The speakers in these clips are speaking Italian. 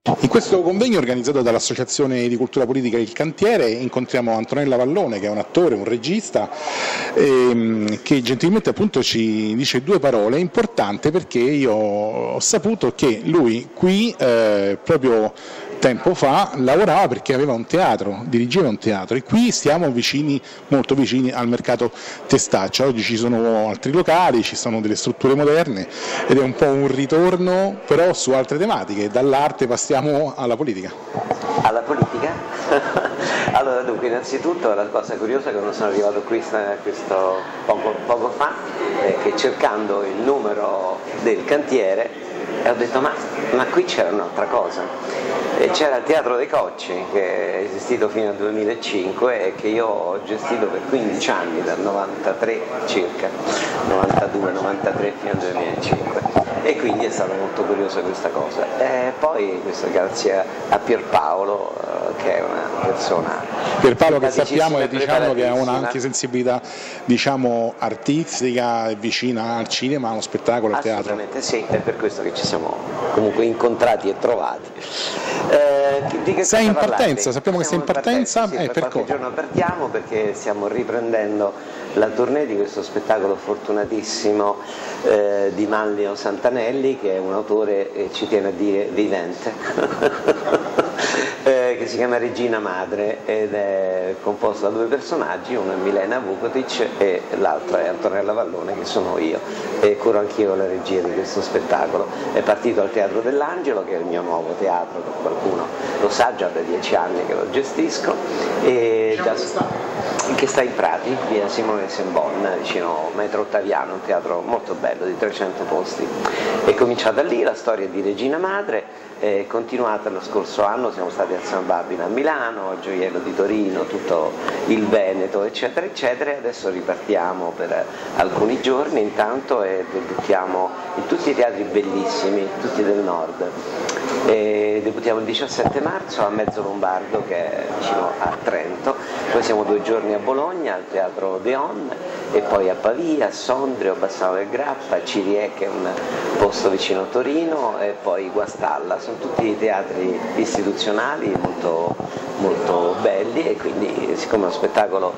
In questo convegno organizzato dall'Associazione di Cultura Politica Il Cantiere incontriamo Antonella Vallone, che è un attore, un regista, che gentilmente appunto ci dice due parole importanti, perché io ho saputo che lui qui proprio tempo fa lavorava perché aveva un teatro, dirigeva un teatro, e qui stiamo vicini, molto vicini al mercato Testaccia. Oggi ci sono altri locali, ci sono delle strutture moderne ed è un po' un ritorno però su altre tematiche, dall'arte passiamo alla politica. Alla politica? Allora, dunque, innanzitutto la cosa curiosa è che non sono arrivato qui poco fa, che cercando il numero del cantiere ho detto ma qui c'era un'altra cosa, c'era il Teatro dei Cocci, che è esistito fino al 2005 e che io ho gestito per 15 anni, dal 93 circa, 92-93 fino al 2005, e quindi è stata molto curiosa questa cosa. E poi questo grazie a Pierpaolo, che è una persona... Pierpaolo, che sappiamo e diciamo che ha una anche sensibilità, diciamo, artistica, vicina al cinema, allo spettacolo, al teatro. Assolutamente sì, è per questo che ci siamo comunque incontrati e trovati. Sei in partenza, sappiamo che sei in partenza, sì, per qualche cosa? giorno partiamo perché stiamo riprendendo la tournée di questo spettacolo fortunatissimo di Manlio Santanelli, che è un autore, ci tiene a dire, vivente, che si chiama Regina Madre ed è composto da due personaggi, uno è Milena Vukotic e l'altra è Antonella Vallone, che sono io, e curo anch'io la regia di questo spettacolo. È partito al Teatro dell'Angelo, che è il mio nuovo teatro, per qualcuno lo sa, già da 10 anni che lo gestisco, e che sta in Prati, via Simone Sembon, vicino Metro Ottaviano, un teatro molto bello di 300 posti. È cominciata lì la storia di Regina Madre, è continuata lo scorso anno, siamo stati a San Babila a Milano, al Gioiello di Torino, tutto il Veneto, eccetera eccetera, e adesso ripartiamo per alcuni giorni intanto e debuttiamo in tutti i teatri bellissimi, tutti del nord. E debuttiamo il 17 marzo a Mezzo Lombardo, che è vicino a Trento, poi siamo 2 giorni a Bologna al Teatro Odeon, e poi a Pavia, a Sondrio, a Bassano del Grappa, a Cirie, che è un posto vicino a Torino, e poi Guastalla. Sono tutti teatri istituzionali molto, molto belli, e quindi siccome lo spettacolo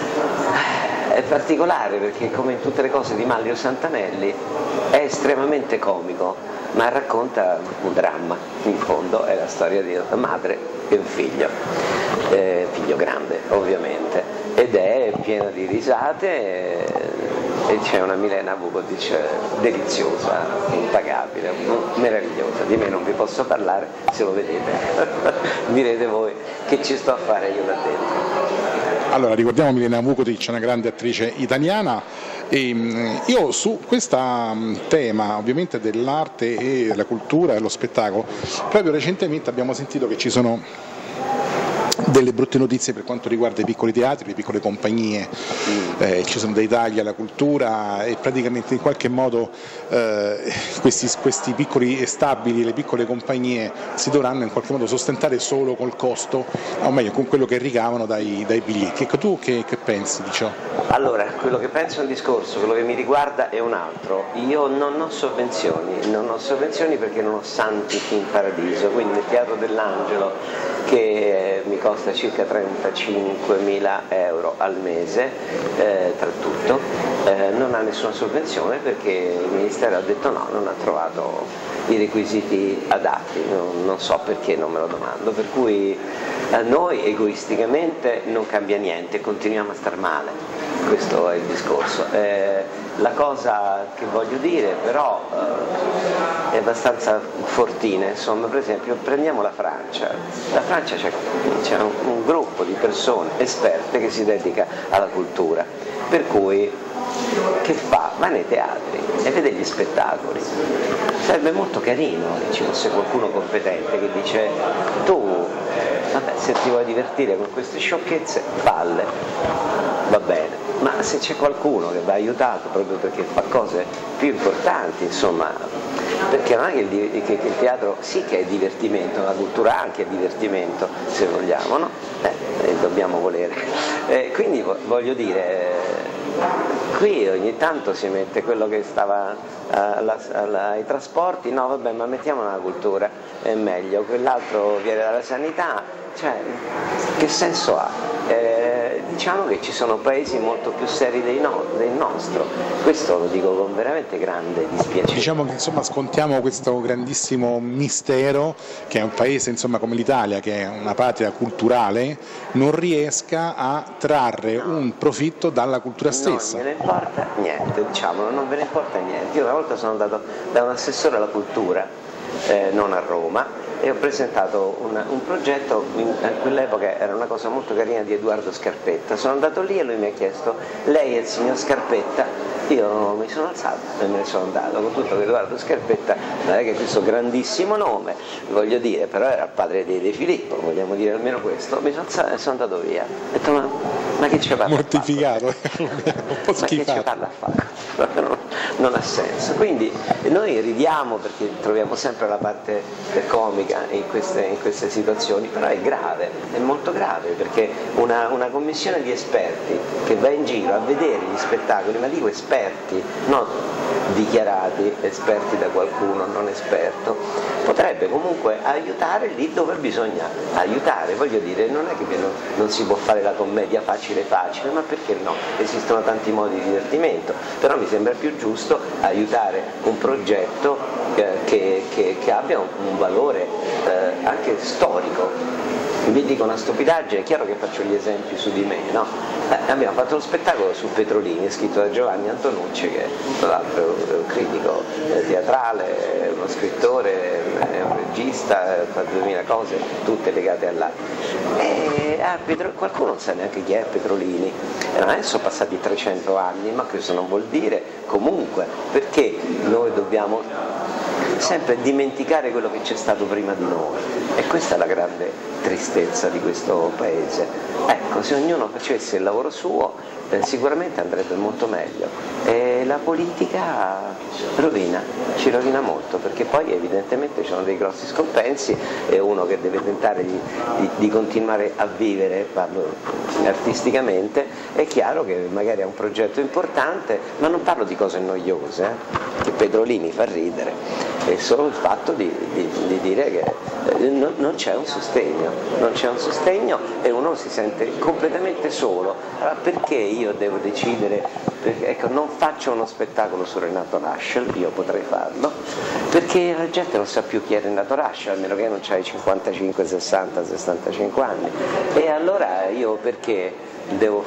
è particolare perché, come in tutte le cose di Manlio Santanelli, è estremamente comico, ma racconta un dramma, in fondo è la storia di una madre e un figlio, figlio grande ovviamente, ed è piena di risate, e c'è una Milena Vukotic deliziosa, impagabile, meravigliosa. Di me non vi posso parlare, se lo vedete direte voi che ci sto a fare io là dentro. Allora, ricordiamo Milena Vukotic, una grande attrice italiana, e io su questo tema ovviamente dell'arte e della cultura e lo spettacolo, proprio recentemente abbiamo sentito che ci sono delle brutte notizie per quanto riguarda i piccoli teatri, le piccole compagnie, ci sono dei tagli alla cultura e praticamente in qualche modo questi piccoli stabili, le piccole compagnie si dovranno in qualche modo sostentare solo col costo, o meglio con quello che ricavano dai biglietti. Ecco, tu che pensi di ciò? Allora, quello che penso è un discorso, quello che mi riguarda è un altro. Io non ho sovvenzioni perché non ho santi in paradiso, quindi il Teatro dell'Angelo, che mi costa circa 35.000 euro al mese, tra tutto, non ha nessuna sovvenzione perché il Ministero ha detto no, non ha trovato i requisiti adatti, non so perché, non me lo domando, per cui a noi egoisticamente non cambia niente, continuiamo a star male, questo è il discorso. La cosa che voglio dire però è abbastanza fortina, insomma, per esempio prendiamo la Francia c'è un gruppo di persone esperte che si dedica alla cultura, per cui che fa? Va nei teatri e vede gli spettacoli. Sarebbe molto carino che ci fosse qualcuno competente che dice tu, vabbè, se ti vuoi divertire con queste sciocchezze, falle, va bene, ma se c'è qualcuno che va aiutato proprio perché fa cose più importanti, insomma, perché non è che il teatro sì che è divertimento, la cultura anche è divertimento, se vogliamo, no? Dobbiamo volere. Quindi voglio dire, qui ogni tanto si mette quello che stava ai trasporti, no vabbè, ma mettiamo la cultura, è meglio, quell'altro viene dalla sanità, cioè che senso ha? Diciamo che ci sono paesi molto più seri del nostro, questo lo dico con veramente grande dispiacere. Diciamo che insomma scontiamo questo grandissimo mistero che è un paese insomma come l'Italia, che è una patria culturale, non riesca a trarre un profitto dalla cultura stessa. Non me ne importa niente, diciamolo, non ve ne importa niente. Io una volta sono andato da un assessore alla cultura, non a Roma, e ho presentato un progetto, a quell'epoca era una cosa molto carina di Edoardo Scarpetta. Sono andato lì e lui mi ha chiesto: lei è il signor Scarpetta? Io mi sono alzato e me ne sono andato, con tutto che Edoardo Scarpetta non è che questo grandissimo nome, voglio dire, però era il padre di De Filippo, vogliamo dire almeno questo. Mi sono alzato e sono andato via. Ho detto ma che ci parla? Mortificato, un po' schifato. Ma che ci parla a fare? Non ha senso. Quindi noi ridiamo perché troviamo sempre la parte comica in queste situazioni, però è grave, è molto grave, perché una commissione di esperti che va in giro a vedere gli spettacoli, ma dico esperti, non dichiarati esperti da qualcuno non esperto, potrebbe comunque aiutare lì dove bisogna aiutare. Voglio dire, non è che non si può fare la commedia facile facile, ma perché no? Esistono tanti modi di divertimento, però mi sembra più giusto aiutare un progetto che abbia un valore anche storico. Vi dico una stupidaggine, è chiaro che faccio gli esempi su di me, no? Abbiamo fatto lo spettacolo su Petrolini, scritto da Giovanni Antonucci, che tra l'altro è un critico teatrale, uno scrittore, è un regista, fa 2000 cose, tutte legate all'arte. E qualcuno non sa neanche chi è Petrolini. Adesso sono passati 300 anni, ma questo non vuol dire comunque, perché noi dobbiamo sempre dimenticare quello che c'è stato prima di noi, e questa è la grande tristezza di questo paese. Ecco, se ognuno facesse il lavoro suo sicuramente andrebbe molto meglio, e la politica ci rovina molto, perché poi evidentemente ci sono dei grossi scompensi e uno che deve tentare di continuare a vivere, parlo artisticamente, è chiaro che magari ha un progetto importante, ma non parlo di cose noiose, che Petrolini fa ridere, è solo il fatto di dire che non c'è un sostegno e uno si sente completamente solo. Allora perché io devo decidere? Perché, ecco, non faccio uno spettacolo su Renato Rascel, io potrei farlo, perché la gente non sa più chi è Renato Rascel, almeno che non c'hai 55, 60, 65 anni, e allora io perché devo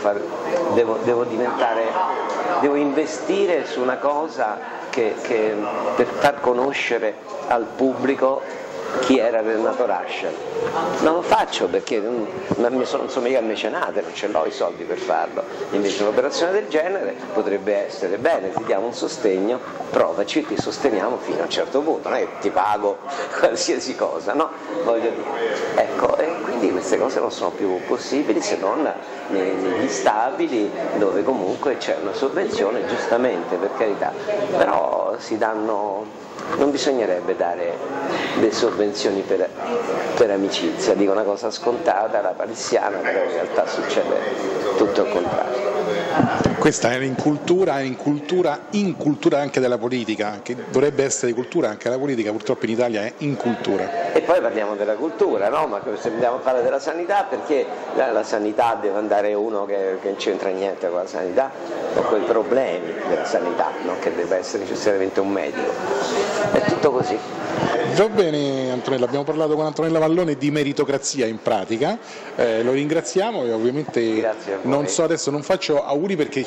investire su una cosa per far conoscere al pubblico chi era Renato Rascel. Non lo faccio perché non sono mica mecenate, non ce l'ho i soldi per farlo. Invece un'operazione del genere potrebbe essere: bene, ti diamo un sostegno, provaci, ti sosteniamo fino a un certo punto, non è che ti pago qualsiasi cosa, no? Voglio dire, ecco, e quindi queste cose non sono più possibili se non negli stabili, dove comunque c'è una sovvenzione, giustamente, per carità, però non bisognerebbe dare le sovvenzioni per amicizia, dico una cosa scontata, la palissiana, però in realtà succede tutto il contrario. Questa è in cultura anche della politica, che dovrebbe essere di cultura anche la politica, purtroppo in Italia è incultura. E poi parliamo della cultura, no? Ma se andiamo a parlare della sanità, perché la sanità deve andare uno che non c'entra niente con la sanità o con i problemi della sanità, non che debba essere necessariamente un medico. È tutto così. Va bene Antonella, abbiamo parlato con Antonella Vallone di meritocrazia in pratica, lo ringraziamo e ovviamente non so, adesso non faccio auguri perché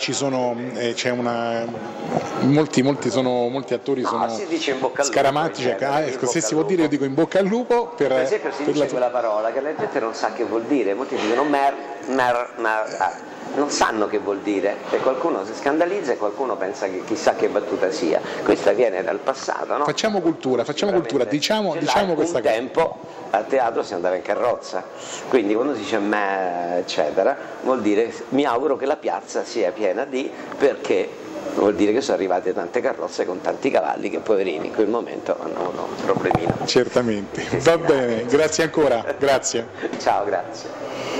molti attori sono scaramatici, se si può dire io dico in bocca al lupo per esempio si dice quella parola che la gente non sa che vuol dire, molti dicono non sanno che vuol dire, e qualcuno si scandalizza e qualcuno pensa che chissà che battuta sia. Questa viene dal passato, no? Facciamo cultura, diciamo questa cosa. Un tempo a teatro si andava in carrozza, quindi quando si dice me eccetera vuol dire mi auguro che la piazza sia piena perché vuol dire che sono arrivate tante carrozze con tanti cavalli che poverini in quel momento hanno un problemino. Certamente, va bene, grazie ancora, grazie. Ciao, grazie.